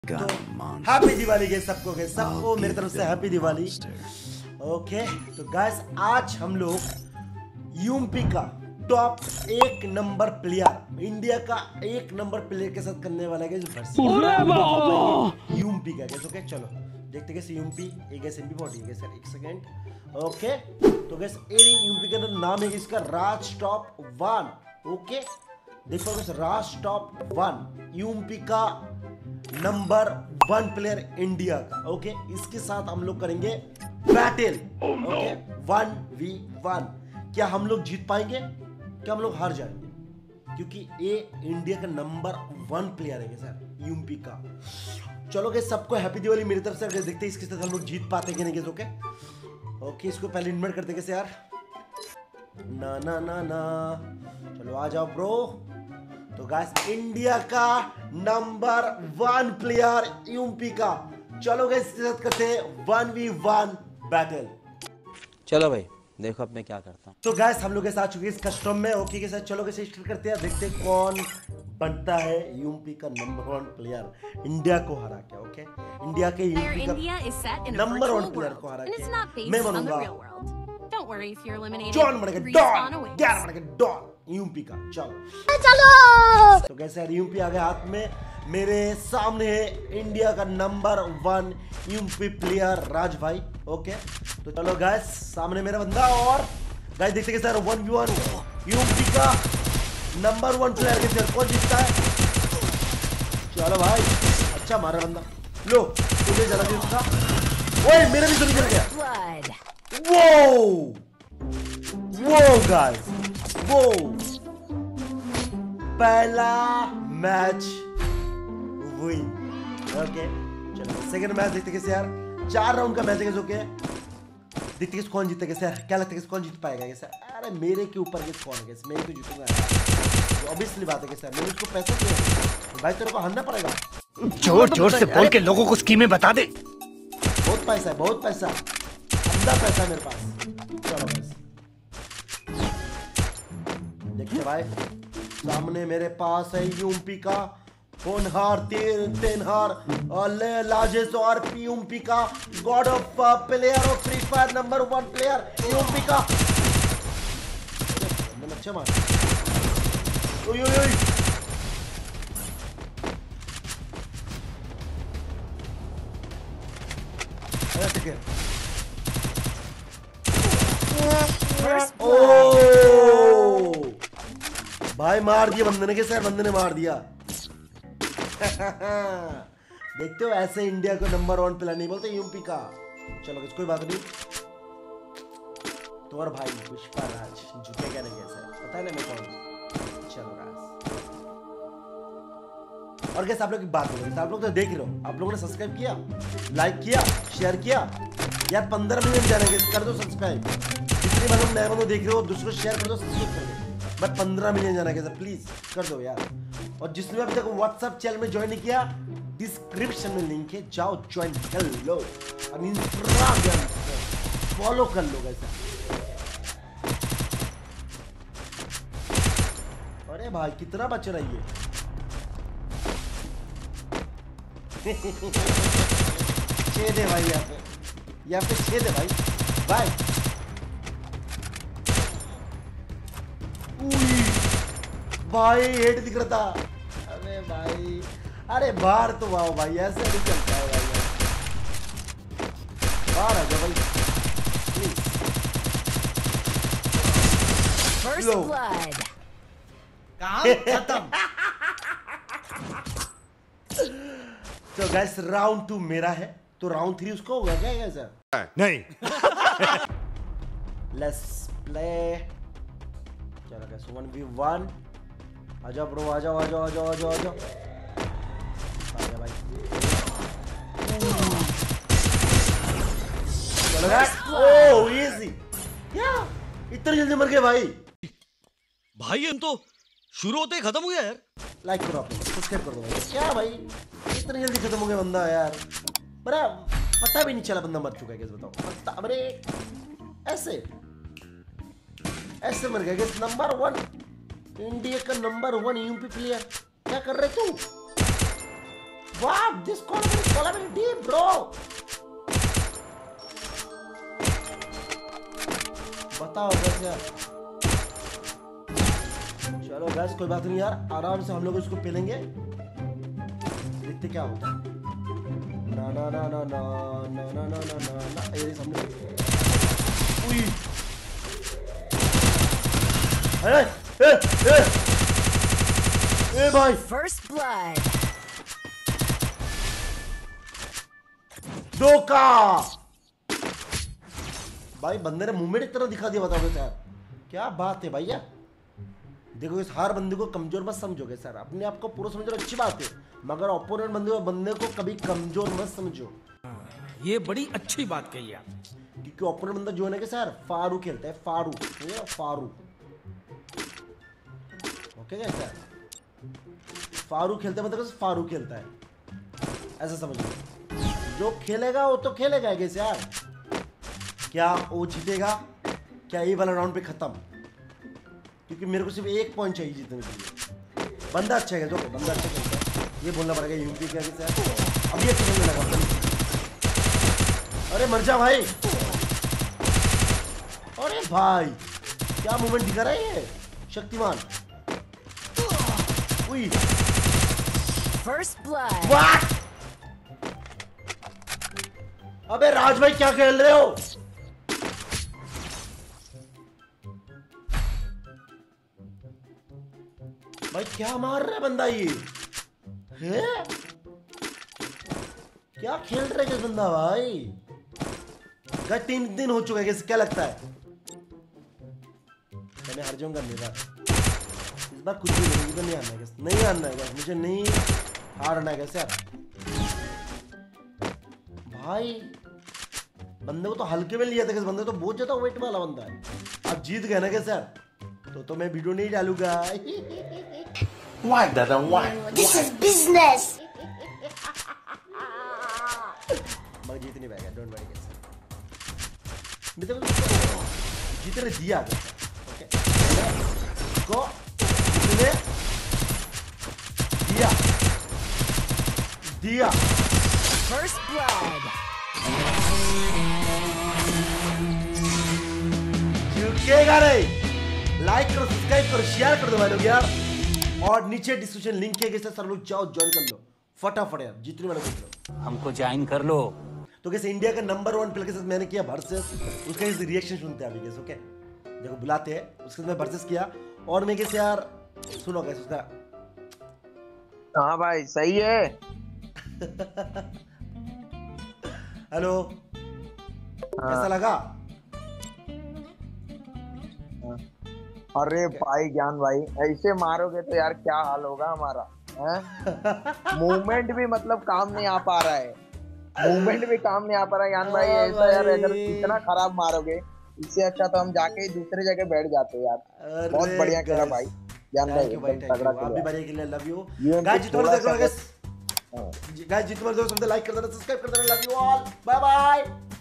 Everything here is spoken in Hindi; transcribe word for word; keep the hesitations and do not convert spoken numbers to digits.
तो हैप्पी दिवाली के सबको के सबको मेरी तरफ से हैप्पी दिवाली। ओके तो गाइस आज हम लोग यूएमपी का टॉप एक नंबर प्लेयर, इंडिया का एक नंबर प्लेयर के साथ करने वाला है यूएमपी का। कैसे ओके चलो देखते कैसे यूएमपी एक एस एमपी फोर्टी है सर। एक सेकंड ओके तो गाइस एरी यूएमपी का नाम है इसका राज टॉप वन। ओके देखो guys Raj top one UMP का नंबर वन प्लेयर इंडिया का। ओके इसके साथ हम लोग करेंगे battle. Okay one v one. क्या हम लोग जीत पाएंगे, क्या हम लोग हार जाएंगे? क्योंकि ये इंडिया का नंबर वन प्लेयर है सर यूएमपी का। चलो गाइस सबको हैप्पी दिवाली मेरी तरफ से। देखते हैं इसके साथ हम लोग जीत पाते कि नहीं। ओके ओके इसको पहले इन्वाइट करते कैसे यार। ना ना ना ना चलो आ जाओ ब्रो। तो गाइस इंडिया का नंबर वन प्लेयर यूएमपी का। चलो गाइस इसके साथ करते हैं वन वी वन बैटल। चलो भाई देखो अब मैं क्या करता हूँ। तो गाइस हम लोग के साथ चुके इस कस्टम में। ओके के साथ चलो कैसे स्टार्ट करते हैं, देखते हैं कौन बनता है यूएमपी का नंबर वन प्लेयर इंडिया को हरा के। ओके इंडिया के यूएमपी का नंबर वन प्लेयर को हरा के मैं बनूंगा जॉन बनेगा डॉन, ग्यारह बनेगा डॉन यूएमपी का। चलो चलो तो कैसे यूएमपी आ गया हाथ में। मेरे सामने है इंडिया का number one UMP player Raj भाई। ओके तो चलो गाइस सामने मेरा बंदा और गाइस देखते हैं sir one v one UMP का नंबर वन प्लेयर के सर कौन जीतता है। चलो भाई अच्छा मारा बंदा। लो तुझे जला दिया उसका। ओए मेरे भी सुन गया। वो वो गाइस वो पहला मैच विन। ओके चलो सेकंड मैच देखते कैसे यार। चार राउंड का मैच है। ओके देखते किस कौन जीतेगा कैसे यार। क्या लगता है किस कौन जीत पाएगा कैसे। अरे मेरे के ऊपर किस कौन है कैसे, मैं तो जीतूंगा यार। ऑब्वियसली बात है कैसे मैंने उसको पैसे दिए भाई, तेरे को हारना पड़ेगा। जोर जोर से बोल के लोगों को स्कीमें बता दे। बहुत पैसा है, बहुत पैसा, अंधा पैसा है मेरे पास। चलो बस देखते भाई सामने मेरे पास है यूएमपी का होनहार तीन तेनहार लार्जेस्ट और यूएमपी का god of player of free fire number one player UMP का। मैंने अच्छा मारा। ओए ओए ओए अरे ठीक है। ओ भाई मार दिया बंदे ने। कैसे बंदे ने मार दिया। देखते हो ऐसे इंडिया को नंबर वन प्लेयर नहीं बोलते यूएमपी का। चलो कोई बात नहीं। तो और भाई पुष्पा राज झुकेगा नहीं कैसे पता है ना मैं कौन। चलो गाइस और कैसे आप लोग की बात करें। आप लोग तो देख रहे हो, आप लोगों ने सब्सक्राइब किया, लाइक किया, शेयर किया यार। पंद्रह मिलियन जाने कर दो सब्सक्राइब। जितने मतलब नए बंदे देख रहे हो दूसरों शेयर कर दो, सब्सक्राइब कर दो। बट पंद्रह मिलियन जाना कैसे प्लीज कर दो यार। और जिसने अभी तक व्हाट्सएप चैनल में ज्वाइन नहीं किया डिस्क्रिप्शन में लिंक है, जाओ ज्वाइन कर लो और इंस्टाग्राम फॉलो कर लो कैसे। अरे भाई कितना बच रही है। छेद है भाई यहाँ पे, यहाँ पे छेद है भाई भाई। भाई हेड दिख रहा था। अरे भाई अरे बाहर तो वाओ भाई ऐसे नहीं चलता है भाई। बाहर आ जाओ भाई प्लीज। खत्म। तो गाइस राउंड टू मेरा है तो राउंड थ्री उसको होगा क्या कैसा नहीं। Let's play. चलो गाइस वन वी वन। आजा ब्रो आजा आजा आजा आजा आजा आजा भाई। चलो गाइस ओ इजी या इतनी जल्दी मर गए भाई। भाई हम तो शुरू होते ही खत्म हो गया यार। लाइक करो आप सब्सक्राइब कर दो भाई। क्या भाई इतनी जल्दी खत्म हो गया बंदा यार। बड़ा पता भी नहीं चला बंदा मर चुका है कैसे बताओ। पता अरे ऐसे ऐसे मर गया कैसे। नंबर वन इंडिया का नंबर वन यूएमपी प्लेयर क्या कर रहे तू। What? This column is column is deep, bro. बताओ कैसे यार? चलो guys कोई बात नहीं यार, आराम से हम लोग इसको पेलेंगे, देखते क्या होता है। ना ना ना ना ना ना ना ना ना ना ना ये सामने। उई। अरे ए ए ए भाई। First blood. धोखा। भाई बंदे ने मूवमेंट इतना दिखा दिया, बताओगे सर क्या बात है भैया। देखो इस हर बंदे को कमजोर मत समझोगे सर, अपने आप को पूरा समझो अच्छी बात है, मगर ओपोनेंट बंदे बंदे को कभी कमजोर मत समझो। ये बड़ी अच्छी बात कही आप, क्योंकि ओपोनेंट बंदा जो है ना कि सर फारू खेलता है, फारू फारू ओके क्या सर, फारू खेलता है मतलब फारू खेलता है, ऐसा समझो। जो खेलेगा वो तो खेलेगा कैसे यार, क्या वो जीतेगा क्या ये वाला राउंड पे खत्म, क्योंकि मेरे को सिर्फ एक पॉइंट चाहिए जीतने के लिए। बंदा अच्छा है, जो बंदा अच्छा खेलता है ये बोलना पड़ेगा। यूपी क्या कैसे अभी अच्छा खेलने लगा। अरे मर जा भाई। अरे भाई क्या मूवमेंट दिखा रहा है ये शक्तिमान। उई First blood. What? अबे राज भाई क्या खेल रहे हो? भाई क्या मार रहा है बंदा ये है? क्या खेल रहा है क्या बंदा भाई? क्या तीन दिन हो चुका है, कैसे क्या लगता है? मैं हार जाऊंगा नहीं बार, इस बार कुछ भी नहीं, तो नहीं आना है, नहीं आना है, मुझे नहीं हारना है कैसे यार। भाई बंदे को तो हल्के में लिया था, किस बंदे तो बहुत ज्यादा वेट वाला बंदा है। आप जीत गए ना कैसे यार, तो तो मैं वीडियो नहीं डालूंगा। Why दादा why? This is business. मैं जीत नहीं पाएगा, डोंट वरी कैसे। मतलब जीतने दिया ओके को जीतने दिया दिया First blood. झुकेगा नहीं। लाइक करो, सब्सक्राइब करो, शेयर कर दो भाई लोग यार, और नीचे डिस्क्रिप्शन लिंक है, कैसे सर लोग जाओ ज्वाइन कर लो फटाफट यार, जितने वाले देख लो। हमको ज्वाइन कर लो। तो कैसे इंडिया का नंबर वन प्लेयर के साथ मैंने किया वर्सेस, उसका इस रिएक्शन सुनते हैं अभी कैसे। ओके देखो बुलाते हैं, उसके साथ मैं वर्सेस किया और मैं कैसे यार सुनो कैसे उसका। हाँ भाई सही है। हेलो कैसा लगा? अरे भाई ज्ञान भाई ऐसे मारोगे तो यार क्या हाल होगा हमारा, मूवमेंट भी मतलब काम नहीं आ पा रहा है, मूवमेंट भी काम नहीं आ पा रहा है ज्ञान भाई। ऐसा यार अगर इतना खराब मारोगे, इससे अच्छा तो हम जाके दूसरी जगह बैठ जाते यार। बहुत बढ़िया खेला भाई ज्ञान भाई, एकदम तगड़ा खेला। आप भी बढ़िया खेले, लव यू ये गाइस। जितने थोड़ा देख रहे हो सा- गाइस, गाइस जितने देख रहे हो लाइक कर देना, सब्सक्राइब कर देना, love you all, bye bye.